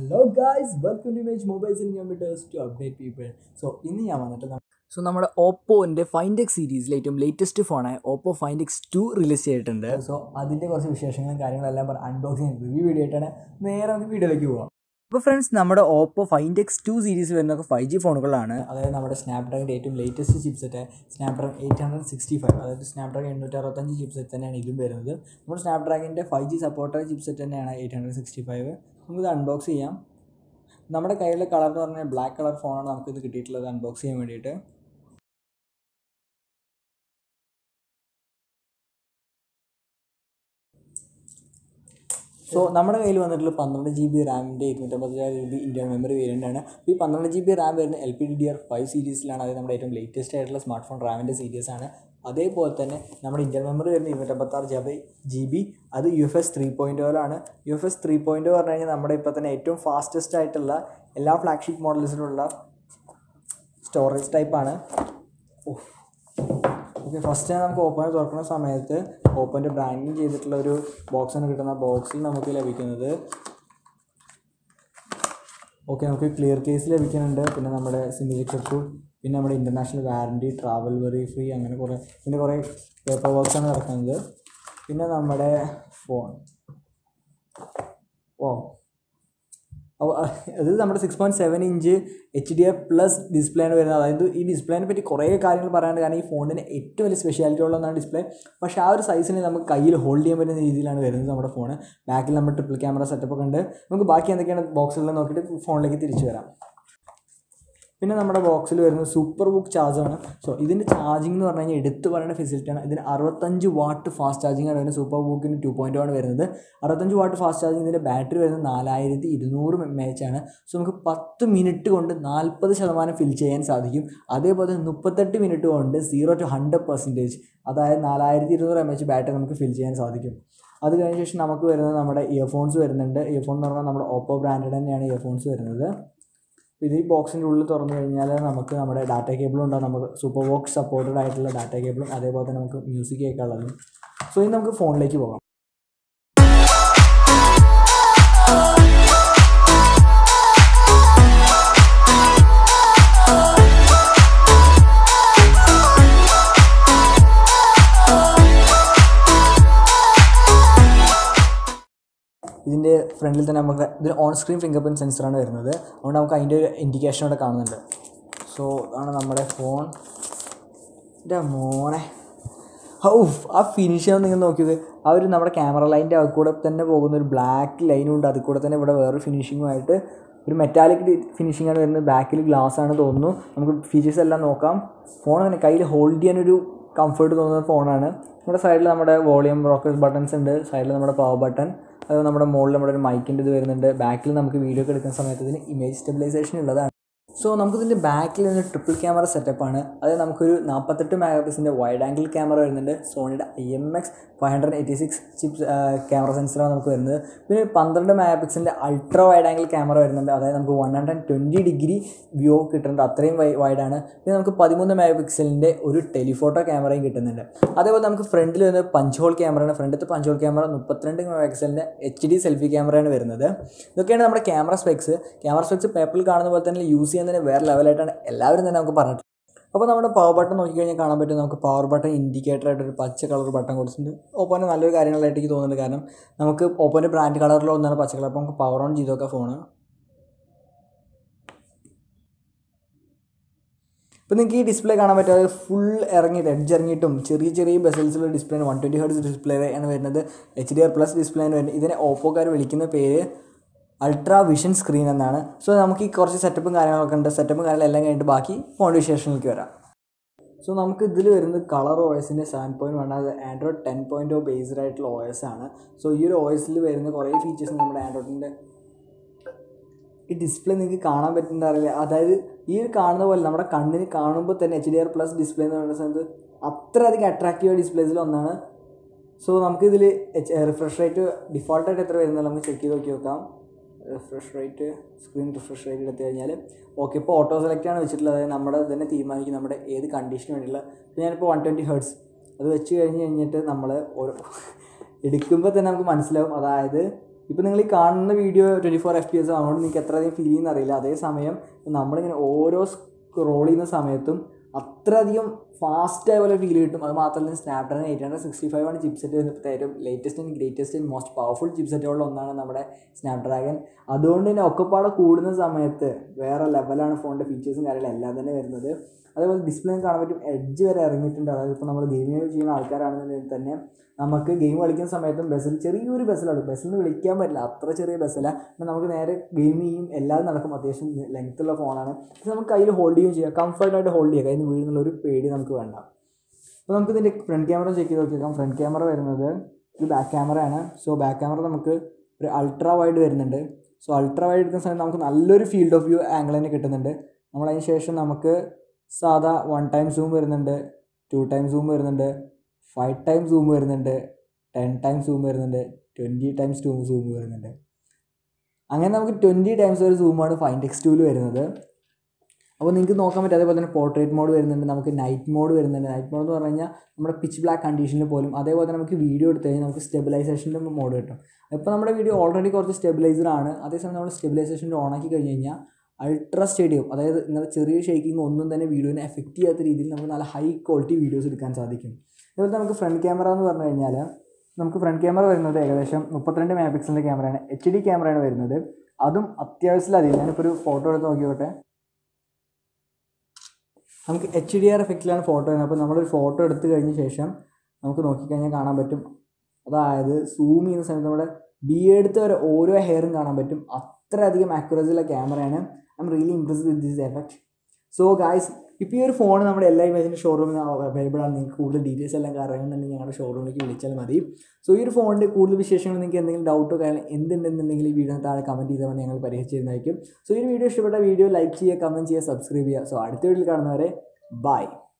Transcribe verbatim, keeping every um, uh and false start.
Hello guys, welcome to Image Mobiles and Computers to update people. So ഇന്ന് ഞാൻ വന്നിട്ട് so നമ്മുടെ ഓപ്പോൻ്റെ find X സീരീസിലെ ഏറ്റവും ലേറ്റസ്റ്റ് ഫോണായ Oppo find X two release ചെയ്തിട്ടുണ്ട്. സോ അതിൻ്റെ കുറച്ച് വിശേഷങ്ങളും കാര്യങ്ങളെല്ലാം പറഞ്ഞ് അൺബോക്സിങ് റിവ്യൂ വീഡിയോ ആയിട്ടാണ് നേരെ നമുക്ക് വീഡിയോയിലേക്ക് പോകാം. അപ്പോൾ ഫ്രണ്ട്സ്, നമ്മുടെ Oppo find X two series വരുന്നതൊക്കെ ഫൈവ് ജി ഫോണുകളാണ്. അതായത് നമ്മുടെ സ്നാപ്ഡ്രാഗണിൻ്റെ ഏറ്റവും latest chipset Snapdragon eight hundred sixty five അതായത് സ്നാപ്ഡ്രാഗൺ എണ്ണൂറ്റി അറുപത്തഞ്ച് ചിപ്സെറ്റ് തന്നെയാണ് ഇതും വരുന്നത്. നമ്മുടെ സ്നാപ്ഡ്രാഗണിൻ്റെ ഫൈവ് ജി സപ്പോർട്ടഡ് ചിപ്സെറ്റ് തന്നെയാണ് എയ്റ്റ് ഹൺഡ്രഡ് സിക്സ്റ്റി ഫൈവ്. നമുക്കിത് അൺബോക്സ് ചെയ്യാം. നമ്മുടെ കയ്യിലെ കളർ എന്ന് പറഞ്ഞാൽ ബ്ലാക്ക് കളർ ഫോണാണ് നമുക്കിത് കിട്ടിയിട്ടുള്ളത് അൺബോക്സ് ചെയ്യാൻ വേണ്ടിയിട്ട്. സോ നമ്മുടെ കയ്യിൽ വന്നിട്ടുള്ള പന്ത്രണ്ട് ജി ബി റാമിൻ്റെ ഇരുന്നൂറ്റമ്പത്തിയാറ് G B Indian memory variant ആണ്. ഈ പന്ത്രണ്ട് ജി ബി റാം വരുന്ന L P D D R five സീരീസിലാണ്. അത് നമ്മുടെ ഏറ്റവും ലേറ്റസ്റ്റ് ആയിട്ടുള്ള സ്മാർട്ട് ഫോൺ റാമിൻ്റെ സീരീസ് ആണ്. അതേപോലെ തന്നെ നമ്മുടെ ഇന്ത്യൻ മെമ്മറി വരുന്ന ഇരുന്നൂറ്റമ്പത്താറ് ജി ബി ജി ബി അത് U F S three point ഓയിലാണ്. U F S three point പറഞ്ഞു കഴിഞ്ഞാൽ നമ്മുടെ ഇപ്പോൾ തന്നെ ഏറ്റവും ഫാസ്റ്റസ്റ്റ് ആയിട്ടുള്ള എല്ലാ ഫ്ലാഗ്ഷിപ്പ് മോഡൽസിലുള്ള സ്റ്റോറേജ് ടൈപ്പാണ്. ഓക്കെ, ഫസ്റ്റ് നമുക്ക് ഓപ്പൺ തുറക്കുന്ന സമയത്ത് ഓപ്പൻ്റെ ബ്രാൻഡിങ് ചെയ്തിട്ടുള്ള ഒരു ബോക്സാണ് കിട്ടുന്ന. ബോക്സിൽ നമുക്ക് ലഭിക്കുന്നത് ഓക്കെ നമുക്ക് ക്ലിയർ കേസ് ലഭിക്കുന്നുണ്ട്. പിന്നെ നമ്മുടെ സിഗ്നേച്ചർ, പിന്നെ നമ്മുടെ international warranty, travel very free, അങ്ങനെ കുറേ പിന്നെ കുറേ പേപ്പർ വർക്ക്സാണ് നടക്കുന്നത്. പിന്നെ നമ്മുടെ ഫോൺ ഓ അത് നമ്മുടെ six point seven inch H D R plus display ആണ് വരുന്നത്. അതായത് ഈ ഡിസ്പ്ലേനെ പറ്റി കുറേ കാര്യങ്ങൾ പറയാനുണ്ട്. കാരണം ഈ ഫോണിന് ഏറ്റവും വലിയ സ്പെഷ്യാലിറ്റി ഉള്ള ഒന്നാണ് ഡിസ്പ്ലേ. പക്ഷേ ആ ഒരു സൈസിന് നമുക്ക് കയ്യിൽ ഹോൾഡ് ചെയ്യാൻ പറ്റുന്ന രീതിയിലാണ് വരുന്നത് നമ്മുടെ ഫോൺ. ബാക്കിൽ നമ്മൾ ട്രിപ്പിൾ ക്യാമറ സെറ്റപ്പ് ഒക്കെ ഉണ്ട്. നമുക്ക് ബാക്കി എന്തൊക്കെയാണ് ബോക്സിൽ നോക്കിയിട്ട് ഫോണിലേക്ക് തിരിച്ചു വരാം. പിന്നെ നമ്മുടെ ബോക്സിൽ വരുന്നത് സൂപ്പർ ബുക്ക് ചാർജറാണ്. സോ ഇതിൻ്റെ ചാർജിങ് എന്ന് പറഞ്ഞു കഴിഞ്ഞാൽ എടുത്ത് പറയുന്ന ഫെസിലിറ്റിയാണ്. ഇതിന് അറുപത്തഞ്ച് വാട്ട് ഫാസ്റ്റ് ചാർജിങ് ആണ് വരുന്നത്. സൂപ്പർ ബുക്കിന് ടു പോയിൻ്റ് ആണ് വരുന്നത്. അറുപത്തഞ്ച് വാട്ട് ഫാസ്റ്റ് ചാർജിങ്. ഇതിൻ്റെ ബാറ്ററി വരുന്നത് നാലായിരത്തി ഇരുന്നൂറ് എം എച്ച് ആണ്. സോ നമുക്ക് പത്ത് മിനിറ്റ് കൊണ്ട് നാൽപ്പത് ശതമാനം ഫിൽ ചെയ്യാൻ സാധിക്കും. അതേപോലെ മുപ്പത്തെട്ട് മിനിറ്റ് കൊണ്ട് സീറോ ടു ഹൺഡ്രഡ് പെർസെൻറ്റേജ് അതായത് നാലായിരത്തി ഇരുന്നൂറ് എം എച്ച് ബാറ്ററി നമുക്ക് ഫിൽ ചെയ്യാൻ സാധിക്കും. അത് കഴിഞ്ഞ ശേഷം നമുക്ക് വരുന്നത് നമ്മുടെ ഇയർഫോൺസ് വരുന്നുണ്ട്. ഇയർഫോൺ എന്ന് പറഞ്ഞാൽ നമ്മുടെ ഓപ്പോ ബ്രാൻഡ് തന്നെയാണ് ഇയർഫോൺസ് വരുന്നത്. ഇത് ഈ ബോക്സിൻ്റെ ഉള്ളിൽ തുറന്നു കഴിഞ്ഞാൽ നമുക്ക് നമ്മുടെ ഡാറ്റ കേബിളും ഉണ്ടാകും. നമുക്ക് സൂപ്പർ ബോക്സ് സപ്പോർട്ടഡ് ആയിട്ടുള്ള ഡാറ്റ കേബിളും അതേപോലെ തന്നെ നമുക്ക് മ്യൂസിക് കേൾക്കാനുള്ളതും. സോ ഇനി നമുക്ക് ഫോണിലേക്ക് പോകാം. ഇതിൻ്റെ ഫ്രണ്ടിൽ തന്നെ നമുക്ക് ഇതിന് ഓൺ സ്ക്രീൻ ഫിംഗർ പ്രിൻറ്റ് സെൻസറാണ് വരുന്നത്. അതുകൊണ്ട് നമുക്ക് അതിൻ്റെ ഒരു ഇൻഡിക്കേഷൻ ഇവിടെ കാണുന്നുണ്ട്. സോ അതാണ് നമ്മുടെ ഫോൺ. എൻ്റെ മോനെ ഹൗ ആ ഫിനിഷ് നിങ്ങൾ നോക്കിയത്. ആ ഒരു നമ്മുടെ ക്യാമറ ലൈൻ്റെ അതിൽ കൂടെ തന്നെ പോകുന്ന ഒരു ബ്ലാക്ക് ലൈനും ഉണ്ട്. അതിൽ കൂടെ തന്നെ ഇവിടെ വേറൊരു ഫിനിഷിങ്ങുമായിട്ട് ഒരു മെറ്റാലിക് ഫിനിഷിങ്ങാണ് വരുന്നത്. ബാക്കിൽ ഗ്ലാസ് ആണ് തോന്നുന്നു. നമുക്ക് ഫീച്ചേഴ്സ് എല്ലാം നോക്കാം. ഫോൺ അങ്ങനെ കയ്യിൽ ഹോൾഡ് ചെയ്യാനൊരു കംഫർട്ട് തോന്നുന്ന ഫോണാണ്. നമ്മുടെ സൈഡിൽ നമ്മുടെ വോളിയം റോക്കറ്റ് ബട്ടൺസ് ഉണ്ട്. സൈഡിൽ നമ്മുടെ പവർ ബട്ടൺ, അത് നമ്മുടെ മുകളിൽ നമ്മുടെ ഒരു മൈക്കിൻ്റെ ഇത് വരുന്നുണ്ട്. ബാക്കിൽ നമുക്ക് വീഡിയോ ഒക്കെ എടുക്കുന്ന സമയത്ത് ഇതിന് ഇമേജ് സ്റ്റെബിലൈസേഷൻ ഉള്ളതാണ്. സോ നമുക്കിതിൻ്റെ ബാക്കിൽ നിന്ന് ട്രിപ്പിൾ ക്യാമറ സെറ്റപ്പാണ്. അതായത് നമുക്കൊരു നാൽപ്പത്തെട്ട് മെഗാ പിക്സലിൻ്റെ വൈഡ് ആംഗിൾ ക്യാമറ വരുന്നുണ്ട്. സോണിയുടെ I M X five hundred eighty six ചിപ്സ് ക്യാമറ സെൻസറാണ് നമുക്ക് വരുന്നത്. പിന്നെ പന്ത്രണ്ട് മെഗാ പിക്സലിൻ്റെ അൾട്രാ വൈഡ് ആംഗിൾ ക്യാമറ വരുന്നുണ്ട്. അതായത് നമുക്ക് one hundred twenty degree view കിട്ടുന്നുണ്ട്. അത്രയും വൈ വൈഡാണ്. പിന്നെ നമുക്ക് പതിമൂന്ന് മെഗാ പിക്സലിൻ്റെ ഒരു ടെലിഫോട്ടോ ക്യാമറയും കിട്ടുന്നുണ്ട്. അതേപോലെ നമുക്ക് ഫ്രണ്ടിൽ വരുന്നത് പഞ്ച് ഹോൾ ക്യാമറയാണ്. ഫ്രണ്ടിലത്തെ പഞ്ച് ഹോൾ ക്യാമറ മുപ്പത്തിരണ്ട് മെഗാ പിക്സലിൻ്റെ എച്ച് ഡി സെൽഫി ക്യാമറയാണ് വരുന്നത്. ഇതൊക്കെയാണ് നമ്മുടെ ക്യാമറ സ്പെക്സ്. ക്യാമറ സ്പെക്സ് പേപ്പറിൽ കാണുന്ന പോലെ തന്നെ യൂസ് ചെയ്യാൻ തന്നെ വേറെ ലെവലായിട്ടാണ് എല്ലാവരും തന്നെ നമുക്ക് പറഞ്ഞിട്ട്. അപ്പോൾ നമ്മുടെ പവർ ബട്ടൺ നോക്കിക്കഴിഞ്ഞാൽ കാണാൻ പറ്റും. നമുക്ക് പവർ ബട്ടൺ ഇൻഡിക്കേറ്റർ ആയിട്ട് ഒരു പച്ച കളർ ബട്ടൺ കൊടുത്തിട്ടുണ്ട്. ഓപ്പോൻ്റെ നല്ലൊരു കാര്യങ്ങളായിട്ട് എനിക്ക് തോന്നുന്നുണ്ട്. കാരണം നമുക്ക് ഓപ്പോൻ്റെ ബ്രാൻഡ് കളറിലുള്ള ഒന്നാണ് പച്ച കളർ. അപ്പോൾ നമുക്ക് പവർ ഓൺ ചെയ്ത് നോക്കാം ഫോണ്. ഇപ്പോൾ നിങ്ങൾക്ക് ഈ ഡിസ്പ്ലേ കാണാൻ പറ്റും. അത് ഫുൾ ഇറങ്ങിയിട്ട് എഡ്ജ് ഇറങ്ങിയിട്ടും ചെറിയ ചെറിയ ബെസൽസുള്ള display one twenty hertz display ആണ് വരുന്നത്. H D R plus display ആണ് വരുന്നത്. ഇതിനെ ഓപ്പോക്കാർ വിളിക്കുന്ന പേര് അൾട്രാ വിഷൻ സ്ക്രീൻ എന്നാണ്. സോ നമുക്ക് ഈ കുറച്ച് സെറ്റപ്പും കാര്യങ്ങളൊക്കെ ഉണ്ട്. സെറ്റപ്പും കാര്യങ്ങളെല്ലാം കഴിഞ്ഞിട്ട് ബാക്കി ഫോൺ വിശേഷങ്ങൾക്ക് വരാം. സോ നമുക്ക് ഇതിൽ വരുന്നത് കളർ ഒ എസിൻ്റെ സെവൻ പോയിൻറ്റ് വൺ അത് Android ten point O based ആയിട്ടുള്ള ഒ എസ് ആണ്. സോ ഈ ഒരു ഒ എസിൽ വരുന്ന കുറേ ഫീച്ചേഴ്സ് നമ്മുടെ ആൻഡ്രോയിഡിൻ്റെ ഈ ഡിസ്പ്ലേ നിങ്ങൾക്ക് കാണാൻ പറ്റുന്നതറിയില്ല. അതായത് ഈ ഒരു കാണുന്ന പോലെ നമ്മുടെ കണ്ണിന് കാണുമ്പോൾ തന്നെ H D R plus display എന്ന് പറയുന്ന സമയത്ത് അത്രയധികം അട്രാക്റ്റീവ് ഡിസ്പ്ലേസിൽ ഒന്നാണ്. സോ നമുക്കിതിൽ റിഫ്രഷ് റേറ്റ് ഡിഫോൾട്ടായിട്ട് എത്ര വരുന്നത് നമുക്ക് ചെക്ക് ചെയ്ത് നോക്കി നോക്കാം. Refresh rate screen refresh rate എടുത്തു കഴിഞ്ഞാൽ ഓക്കെ ഇപ്പോൾ ഓട്ടോ സെലക്റ്റാണ് വെച്ചിട്ടുള്ളത്. അതായത് നമ്മുടെ തന്നെ തീരുമാനിക്കും നമ്മുടെ ഏത് കണ്ടീഷന് വേണ്ടിയുള്ള. ഇപ്പോൾ ഞാനിപ്പോൾ വൺ ട്വൻറ്റി ഹെർട്സ് അത് വെച്ച് കഴിഞ്ഞ് കഴിഞ്ഞിട്ട് നമ്മൾ ഓരോ എടുക്കുമ്പോൾ തന്നെ നമുക്ക് മനസ്സിലാവും. അതായത് ഇപ്പോൾ നിങ്ങൾ ഈ കാണുന്ന video twenty four F P S അതുകൊണ്ട് നിങ്ങൾക്ക് എത്രയധികം ഫീൽ ചെയ്യുന്ന അറിയില്ല. അതേസമയം നമ്മളിങ്ങനെ ഓരോ സ്ക്രോൾ ചെയ്യുന്ന സമയത്തും അത്രയധികം ഫാസ്റ്റായ പോലെ ഫീൽ കിട്ടും. അത് മാത്രമല്ല Snapdragon eight hundred sixty five ആണ് ചിപ്സെറ്റ് വരുന്നത്. ഏറ്റവും latest and greatest and most powerful ചിപ്സെറ്റുകളിൽ ഒന്നാണ് നമ്മുടെ സ്നാപ്ഡ്രാഗൺ. അതുകൊണ്ട് തന്നെ ഒക്കെപ്പാടെ കൂടുന്ന സമയത്ത് വേറെ ലെവലാണ് ഫോണിൻ്റെ ഫീച്ചേഴ്സും കാര്യങ്ങളും എല്ലാം തന്നെ വരുന്നത്. അതേപോലെ ഡിസ്പ്ലേ കാണാൻ പറ്റും, എഡ്ജ് വരെ ഇറങ്ങിയിട്ടുണ്ട്. അതായത് ഇപ്പോൾ നമ്മൾ ഗെയിമിങ് ചെയ്യുന്ന ആൾക്കാരാണെന്നുണ്ടെങ്കിൽ തന്നെ നമുക്ക് ഗെയിം കളിക്കുന്ന സമയത്തും ബസ്സിൽ ചെറിയൊരു ബസ്സിലാണ്, ബസ്സിൽ വിളിക്കാൻ പറ്റില്ല, അത്ര ചെറിയ ബസ്സില്ല. അപ്പം നമുക്ക് നേരെ ഗെയിം ചെയ്യും, എല്ലാവരും നടക്കും. അത്യാവശ്യം ലെങ്ത്തുള്ള ഫോണാണ്. പക്ഷേ നമുക്ക് കയ്യിൽ ഹോൾഡ് ചെയ്യുകയും ചെയ്യാം, കംഫർട്ടായിട്ട് ഹോൾഡ് ചെയ്യുക, കയ്യിൽ നിന്ന് വീഴുന്നുള്ള ഒരു പേടി നമുക്ക് വേണ്ട. അപ്പോൾ നമുക്ക് ഇതിൻ്റെ ഫ്രണ്ട് ക്യാമറ ചെക്ക് ചെയ്ത് നോക്കിയേക്കാം. ഫ്രണ്ട് ക്യാമറ വരുന്നത് ഇത് ബാക്ക് ക്യാമറയാണ്. സോ ബാക്ക് ക്യാമറ നമുക്ക് ഒരു അൾട്രാ വൈഡ് വരുന്നുണ്ട്. സോ അൾട്രാ വൈഡ് എടുക്കുന്ന സമയത്ത് നമുക്ക് നല്ലൊരു ഫീൽഡ് ഓഫ് വ്യൂ ആംഗിൾ തന്നെ കിട്ടുന്നുണ്ട്. നമ്മളതിന് ശേഷം നമുക്ക് സാധാ വൺ ടൈം സൂം വരുന്നുണ്ട്, ടു ടൈം സൂം വരുന്നുണ്ട്, ഫൈവ് ടൈം സൂം വരുന്നുണ്ട്, ടെൻ ടൈം സൂം വരുന്നുണ്ട്, ട്വൻറ്റി ടൈംസ് ടൂ സൂം വരുന്നുണ്ട്. അങ്ങനെ നമുക്ക് ട്വൻറ്റി ടൈംസ് ഒരു സൂമാണ് ഫൈൻഡ് എക്സ് ടൂവിൽ വരുന്നത്. അപ്പോൾ നിങ്ങൾക്ക് നോക്കാൻ പറ്റും. അതേപോലെ തന്നെ പോർട്രേറ്റ് മോഡ് വരുന്നുണ്ട്, നമുക്ക് നൈറ്റ് മോഡ് വരുന്നുണ്ട്. നൈറ്റ് മോഡ് എന്ന് പറഞ്ഞു കഴിഞ്ഞാൽ നമ്മുടെ പിച്ച് ബ്ലാക്ക് കണ്ടീഷനിൽ പോലും. അതേപോലെ തന്നെ നമുക്ക് വീഡിയോ എടുത്തു കഴിഞ്ഞാൽ നമുക്ക് സ്റ്റെബിലൈസേഷൻ്റെ മോഡ് കിട്ടും. ഇപ്പോൾ നമ്മുടെ വീഡിയോ ഓൾറെഡി കുറച്ച് സ്റ്റെബിലൈസറാണ്. അതേസമയം നമ്മൾ സ്റ്റെബിലൈസേഷൻ്റെ ഓണാക്കി കഴിഞ്ഞ് കഴിഞ്ഞാൽ അൾട്രാ സ്റ്റേഡിയം, അതായത് ഇങ്ങനെ ചെറിയ ഷേക്കിംഗ് ഒന്നും തന്നെ വീഡിയോനെ എഫക്റ്റ് ചെയ്യാത്ത രീതിയിൽ നമുക്ക് നല്ല ഹൈ ക്വാളിറ്റി വീഡിയോസ് എടുക്കാൻ സാധിക്കും. അതുപോലെ നമുക്ക് ഫ്രണ്ട് ക്യാമറ എന്ന് പറഞ്ഞു കഴിഞ്ഞാൽ നമുക്ക് ഫ്രണ്ട് ക്യാമറ വരുന്നത് ഏകദേശം മുപ്പത്തിരണ്ട് മെഗാ പിക്സലിൻ്റെ ക്യാമറയാണ്, എച്ച് ഡി ക്യാമറയാണ് വരുന്നത്. അതും അത്യാവശ്യത്തിലധികം. ഞാനിപ്പോൾ ഒരു ഫോട്ടോ എടുത്ത് നോക്കിയോട്ടെ. നമുക്ക് എച്ച് ഡി ആർ എഫക്റ്റിലാണ് ഫോട്ടോ വരുന്നത്. അപ്പോൾ നമ്മളൊരു ഫോട്ടോ എടുത്തു കഴിഞ്ഞ ശേഷം നമുക്ക് നോക്കിക്കഴിഞ്ഞാൽ കാണാൻ പറ്റും. അതായത് സൂം ചെയ്യുന്ന സമയത്ത് നമ്മുടെ ബിയേഡത്തെ വരെ ഓരോ ഹെയറും കാണാൻ പറ്റും. അത്രയധികം ആക്യുറസിയുള്ള ക്യാമറയാണ്. I'm really impressed with this effect. So guys, ഇപ്പോൾ ഈ ഒരു ഫോൺ നമ്മുടെ എല്ലാ ഇമേജിൻ്റെ ഷോറൂമിൽ അവൈലബിൾ ആണ്. നിങ്ങൾക്ക് കൂടുതൽ ഡീറ്റെയിൽസ് എല്ലാം അറിയണമെന്നുണ്ടെങ്കിൽ ഞങ്ങളുടെ ഷോറൂമിലേക്ക് വിളിച്ചാൽ മതി. സോ ഈ ഒരു ഫോണിൻ്റെ കൂടുതൽ വിശേഷങ്ങൾ നിങ്ങൾക്ക് എന്തെങ്കിലും ഡൗട്ടോ കാര്യങ്ങൾ എന്തുണ്ടെന്നുണ്ടെങ്കിൽ ഈ വീഡിയോ താഴെ കമൻറ്റ് ചെയ്താൽ മതി, ഞങ്ങൾ പരിഹരിച്ച് തരുന്നതായിരിക്കും. സോ ഈ വീഡിയോ ഇഷ്ടപ്പെട്ട വീഡിയോ ലൈക്ക് ചെയ്യുക, കമൻറ്റ് ചെയ്യുക, സബ്സ്ക്രൈബ് ചെയ്യുക. സോ അടുത്ത വീഡിയോയിൽ കാണുന്നവരെ ബൈ.